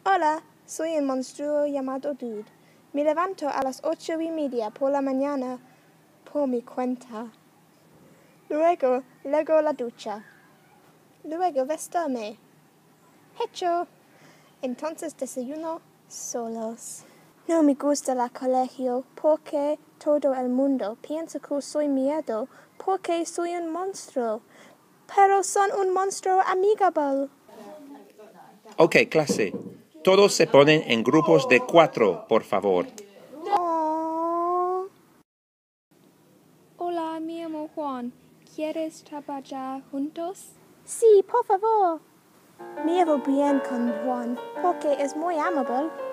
Hola, soy un monstruo llamado Dude. Me levanto a las 8:30 por la mañana por mi cuenta. Luego la ducha. Luego vestirme. Hecho. Entonces desayuno solos. No me gusta el colegio porque todo el mundo piensa que soy miedo porque soy un monstruo. Pero son un monstruo amigable. Ok, clase. Todos se ponen en grupos de 4, por favor. Oh. Hola, me llamo Juan. ¿Quieres trabajar juntos? Sí, por favor. Me llevo bien con Juan porque es muy amable.